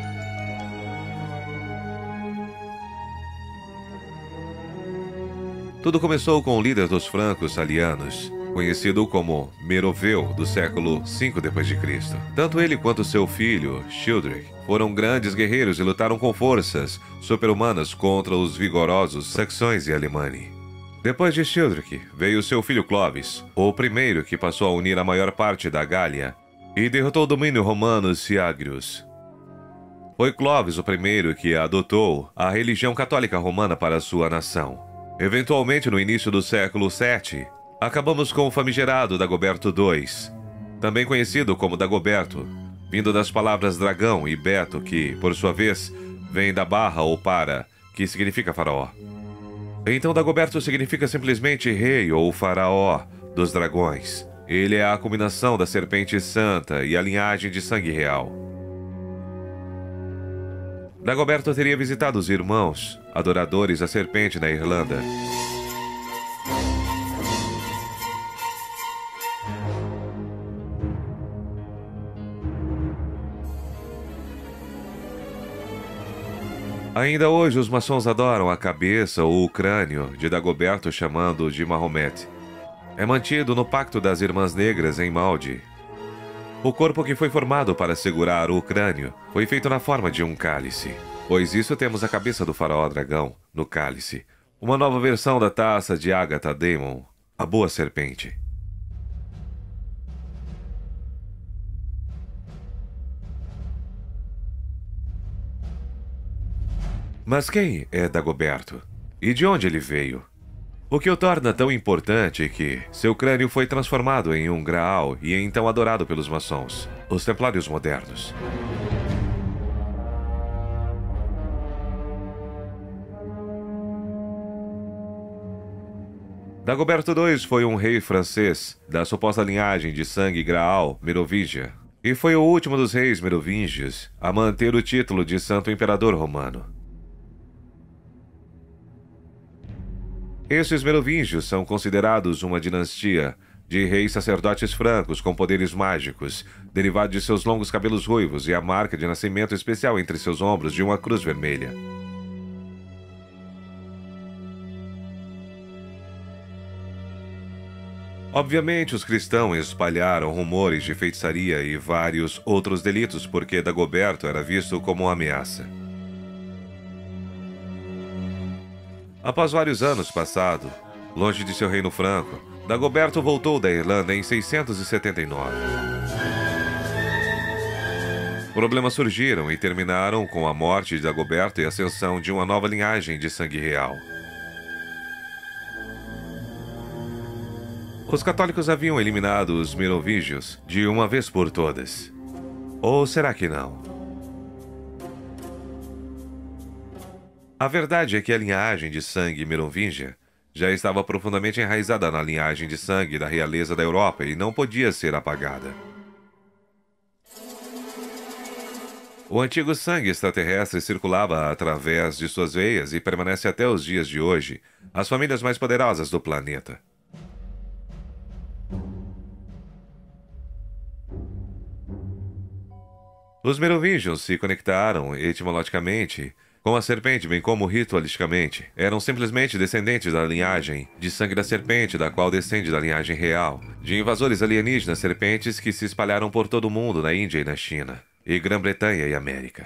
Tudo começou com o líder dos franco-salianos, conhecido como Meroveu, do século V d.C. Tanto ele quanto seu filho, Childeric, foram grandes guerreiros e lutaram com forças super-humanas contra os vigorosos saxões e Alemanni. Depois de Childeric, veio seu filho Clovis, o primeiro que passou a unir a maior parte da Gália e derrotou o domínio romano Syagrius. Foi Clovis o primeiro que adotou a religião católica romana para sua nação. Eventualmente, no início do século VII, acabamos com o famigerado Dagoberto II, também conhecido como Dagoberto, vindo das palavras dragão e beto, que, por sua vez, vem da barra ou para, que significa faraó. Então Dagoberto significa simplesmente rei ou faraó dos dragões. Ele é a culminação da serpente santa e a linhagem de sangue real. Dagoberto teria visitado os irmãos, adoradores da serpente na Irlanda. Ainda hoje, os maçons adoram a cabeça ou o crânio de Dagoberto, chamando de Mahomet. É mantido no Pacto das Irmãs Negras em Maudi. O corpo que foi formado para segurar o crânio foi feito na forma de um cálice. Pois isso temos a cabeça do faraó dragão no cálice. Uma nova versão da taça de Agatha Daemon, a boa serpente. Mas quem é Dagoberto? E de onde ele veio? O que o torna tão importante é que seu crânio foi transformado em um graal e então adorado pelos maçons, os templários modernos. Dagoberto II foi um rei francês da suposta linhagem de sangue graal merovingia e foi o último dos reis merovingios a manter o título de Santo Imperador Romano. Estes merovingios são considerados uma dinastia de reis sacerdotes francos com poderes mágicos, derivado de seus longos cabelos ruivos e a marca de nascimento especial entre seus ombros de uma cruz vermelha. Obviamente, os cristãos espalharam rumores de feitiçaria e vários outros delitos porque Dagoberto era visto como uma ameaça. Após vários anos passados, longe de seu reino franco, Dagoberto voltou da Irlanda em 679. Problemas surgiram e terminaram com a morte de Dagoberto e a ascensão de uma nova linhagem de sangue real. Os católicos haviam eliminado os merovingios de uma vez por todas. Ou será que não? A verdade é que a linhagem de sangue merovingia já estava profundamente enraizada na linhagem de sangue da realeza da Europa e não podia ser apagada. O antigo sangue extraterrestre circulava através de suas veias e permanece até os dias de hoje, as famílias mais poderosas do planeta. Os merovingios se conectaram etimologicamente com a serpente, bem como ritualisticamente. Eram simplesmente descendentes da linhagem de sangue da serpente, da qual descende da linhagem real, de invasores alienígenas serpentes que se espalharam por todo o mundo, na Índia e na China, e Grã-Bretanha e América.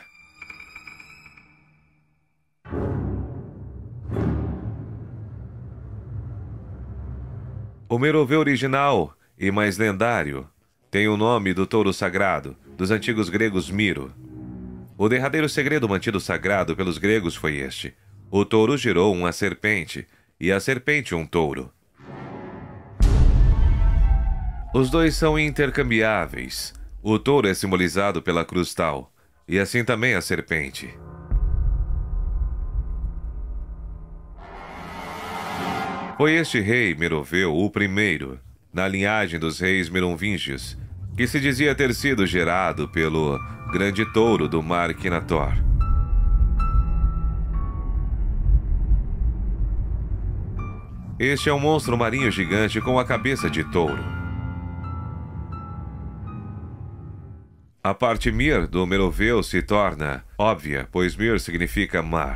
O Meroveu original e mais lendário tem o nome do touro sagrado, dos antigos gregos Miro. O derradeiro segredo mantido sagrado pelos gregos foi este: o touro gerou uma serpente, e a serpente um touro. Os dois são intercambiáveis. O touro é simbolizado pela cruz tal, e assim também a serpente. Foi este rei Meroveu o primeiro, na linhagem dos reis merovingios, que se dizia ter sido gerado pelo grande touro do mar Quinator. Este é um monstro marinho gigante com a cabeça de touro. A parte Mir do meroveu se torna óbvia, pois Mir significa mar.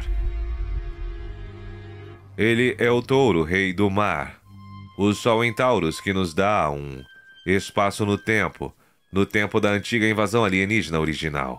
Ele é o touro, rei do mar. O sol em Taurus, que nos dá um espaço no tempo da antiga invasão alienígena original.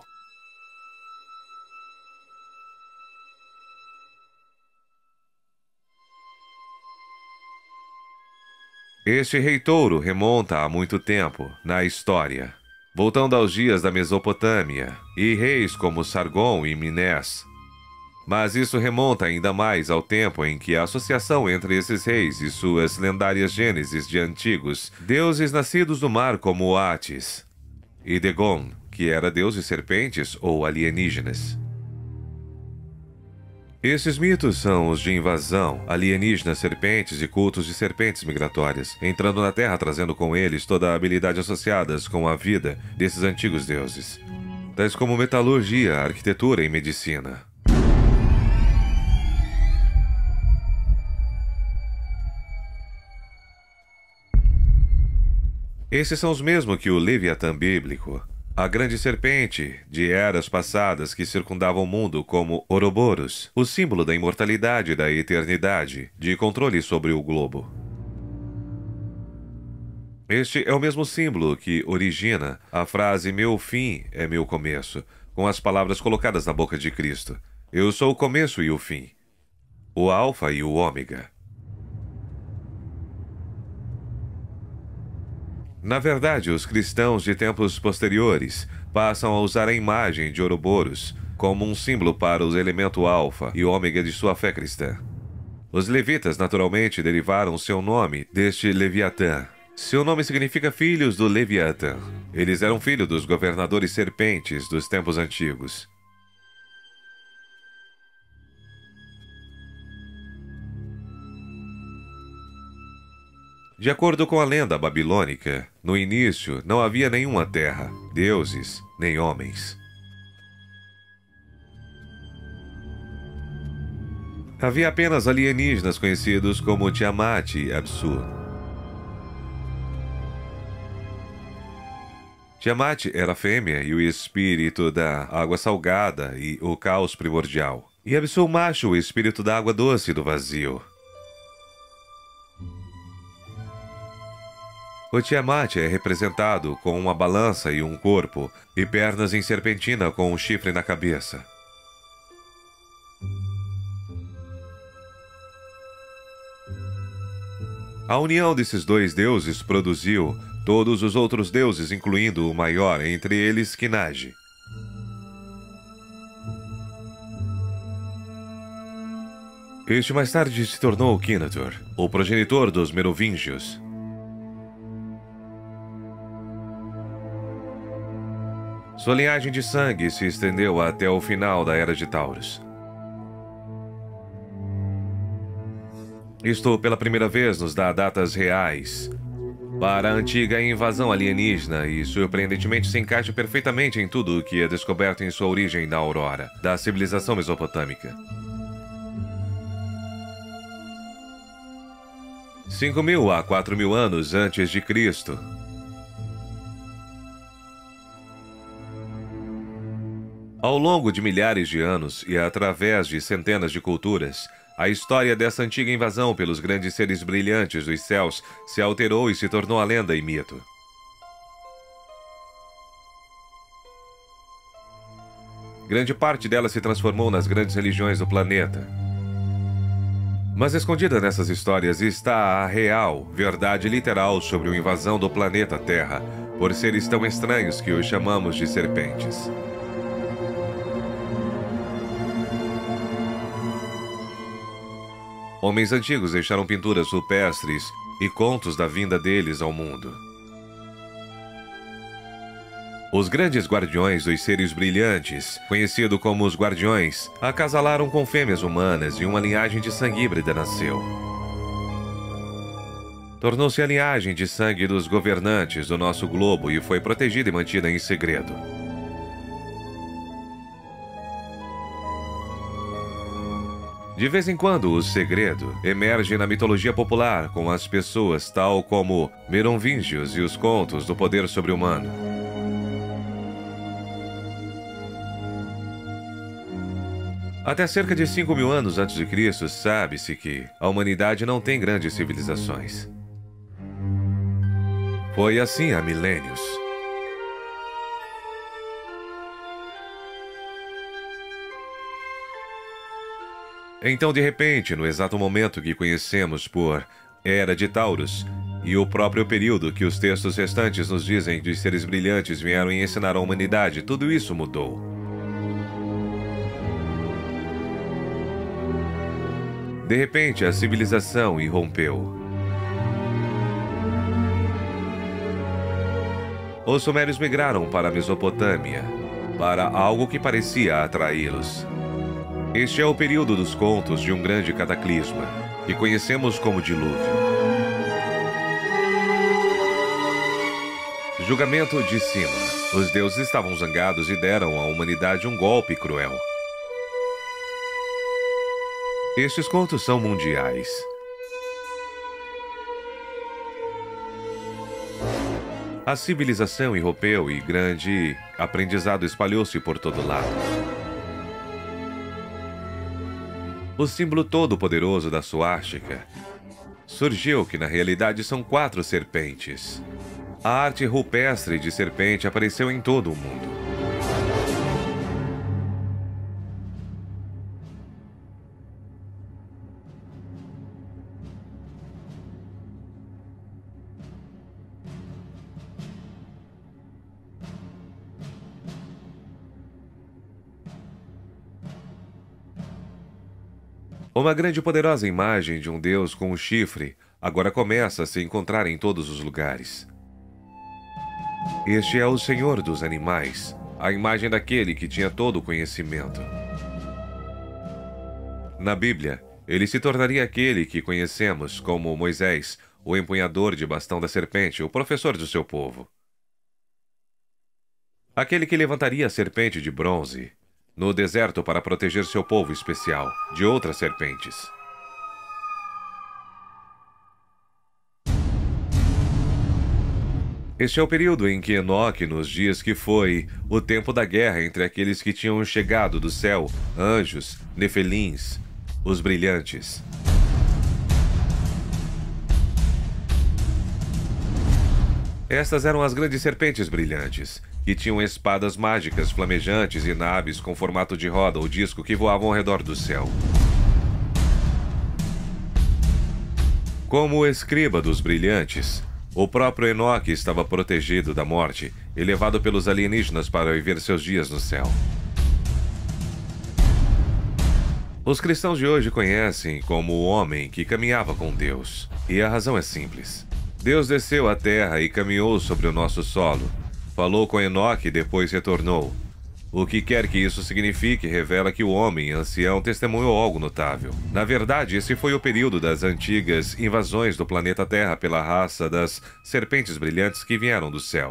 Este rei touro remonta a muito tempo na história, voltando aos dias da Mesopotâmia e reis como Sargon e Minés. Mas isso remonta ainda mais ao tempo em que a associação entre esses reis e suas lendárias gênesis de antigos deuses nascidos do mar como Atis e Dagon, que era deus de serpentes ou alienígenas. Esses mitos são os de invasão, alienígenas, serpentes e cultos de serpentes migratórias, entrando na Terra trazendo com eles toda a habilidade associadas com a vida desses antigos deuses, tais como metalurgia, arquitetura e medicina. Esses são os mesmos que o Leviatã bíblico, a grande serpente de eras passadas que circundava o mundo como Ouroboros, o símbolo da imortalidade e da eternidade, de controle sobre o globo. Este é o mesmo símbolo que origina a frase "meu fim é meu começo", com as palavras colocadas na boca de Cristo. Eu sou o começo e o fim, o alfa e o ômega. Na verdade, os cristãos de tempos posteriores passam a usar a imagem de Ouroboros como um símbolo para o elemento alfa e ômega de sua fé cristã. Os levitas naturalmente derivaram seu nome deste Leviatã. Seu nome significa filhos do Leviatã. Eles eram filhos dos governadores serpentes dos tempos antigos. De acordo com a lenda babilônica, no início não havia nenhuma terra, deuses, nem homens. Havia apenas alienígenas conhecidos como Tiamat e Apsu. Tiamat era a fêmea e o espírito da água salgada e o caos primordial. E Apsu o macho, o espírito da água doce e do vazio. O Tiamat é representado com uma balança e um corpo, e pernas em serpentina com um chifre na cabeça. A união desses dois deuses produziu todos os outros deuses, incluindo o maior entre eles, Kinaj. Este mais tarde se tornou Kinator, o progenitor dos Merovingios. Sua linhagem de sangue se estendeu até o final da Era de Taurus. Isto, pela primeira vez, nos dá datas reais para a antiga invasão alienígena e, surpreendentemente, se encaixa perfeitamente em tudo o que é descoberto em sua origem na aurora da civilização mesopotâmica. 5.000 a 4.000 anos antes de Cristo. Ao longo de milhares de anos e através de centenas de culturas, a história dessa antiga invasão pelos grandes seres brilhantes dos céus se alterou e se tornou a lenda e mito. Grande parte dela se transformou nas grandes religiões do planeta. Mas escondida nessas histórias está a real, verdade literal sobre a invasão do planeta Terra por seres tão estranhos que os chamamos de serpentes. Homens antigos deixaram pinturas rupestres e contos da vinda deles ao mundo. Os grandes guardiões dos seres brilhantes, conhecidos como os guardiões, acasalaram com fêmeas humanas e uma linhagem de sangue híbrida nasceu. Tornou-se a linhagem de sangue dos governantes do nosso globo e foi protegida e mantida em segredo. De vez em quando, o segredo emerge na mitologia popular com as pessoas tal como merovíngios e os contos do poder sobre-humano. Até cerca de 5.000 anos antes de Cristo, sabe-se que a humanidade não tem grandes civilizações. Foi assim há milênios. Então, de repente, no exato momento que conhecemos por Era de Taurus, e o próprio período que os textos restantes nos dizem de seres brilhantes vieram e ensinaram a humanidade, tudo isso mudou. De repente, a civilização irrompeu. Os sumérios migraram para a Mesopotâmia, para algo que parecia atraí-los. Este é o período dos contos de um grande cataclisma, que conhecemos como dilúvio. Julgamento de cima. Os deuses estavam zangados e deram à humanidade um golpe cruel. Estes contos são mundiais. A civilização irrompeu e grande aprendizado espalhou-se por todo lado. O símbolo todo-poderoso da suástica surgiu, que na realidade são 4 serpentes. A arte rupestre de serpente apareceu em todo o mundo. Uma grande e poderosa imagem de um deus com um chifre agora começa a se encontrar em todos os lugares. Este é o Senhor dos animais, a imagem daquele que tinha todo o conhecimento. Na Bíblia, ele se tornaria aquele que conhecemos como Moisés, o empunhador de bastão da serpente, o professor do seu povo. Aquele que levantaria a serpente de bronze no deserto para proteger seu povo especial de outras serpentes. Este é o período em que Enoque nos diz que foi o tempo da guerra entre aqueles que tinham chegado do céu, anjos, nefelins, os brilhantes. Estas eram as grandes serpentes brilhantes, que tinham espadas mágicas flamejantes e naves com formato de roda ou disco que voavam ao redor do céu. Como o escriba dos brilhantes, o próprio Enoque estava protegido da morte e levado pelos alienígenas para viver seus dias no céu. Os cristãos de hoje conhecem como o homem que caminhava com Deus, e a razão é simples. Deus desceu à terra e caminhou sobre o nosso solo. Falou com Enoque e depois retornou. O que quer que isso signifique revela que o homem ancião testemunhou algo notável. Na verdade, esse foi o período das antigas invasões do planeta Terra pela raça das serpentes brilhantes que vieram do céu.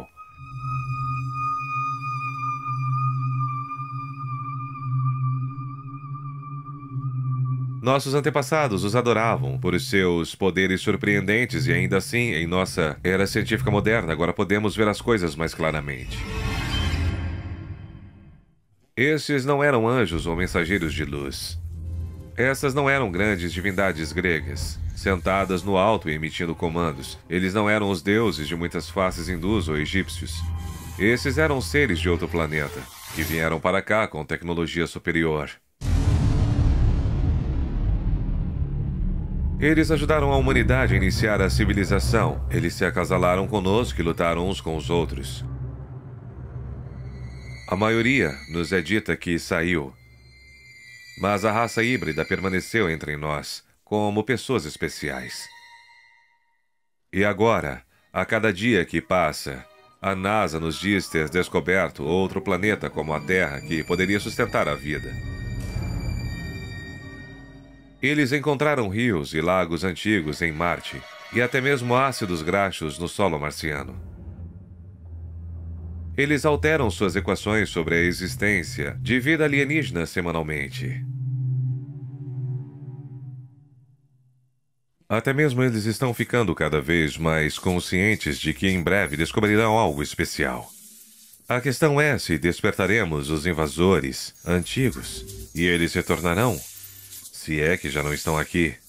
Nossos antepassados os adoravam por seus poderes surpreendentes e ainda assim, em nossa era científica moderna, agora podemos ver as coisas mais claramente. Estes não eram anjos ou mensageiros de luz. Essas não eram grandes divindades gregas, sentadas no alto e emitindo comandos. Eles não eram os deuses de muitas faces hindus ou egípcios. Esses eram seres de outro planeta, que vieram para cá com tecnologia superior. Eles ajudaram a humanidade a iniciar a civilização. Eles se acasalaram conosco e lutaram uns com os outros. A maioria nos é dita que saiu. Mas a raça híbrida permaneceu entre nós, como pessoas especiais. E agora, a cada dia que passa, a NASA nos diz ter descoberto outro planeta como a Terra que poderia sustentar a vida. Eles encontraram rios e lagos antigos em Marte e até mesmo ácidos graxos no solo marciano. Eles alteram suas equações sobre a existência de vida alienígena semanalmente. Até mesmo eles estão ficando cada vez mais conscientes de que em breve descobrirão algo especial. A questão é se despertaremos os invasores antigos e eles retornarão, se é que já não estão aqui.